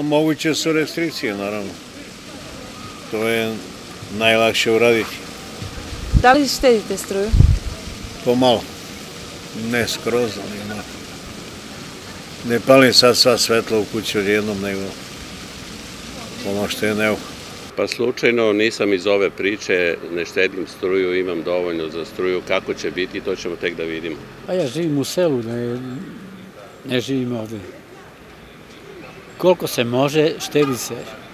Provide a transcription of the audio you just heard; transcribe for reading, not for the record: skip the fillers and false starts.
Moguće su restrikcije, naravno. To je najlakše uraditi. Da li štedite struju? Pomalo. Ne skroz, ali ne palim sad sva svetla u kući odjednom, nego ono što je neophodno. Pa slučajno nisam iz ove priče, ne štedim struju, imam dovoljno za struju. Kako će biti, to ćemo tek da vidimo. Pa ja živim u selu, ne živim ovde. Koliko se može, štedi se.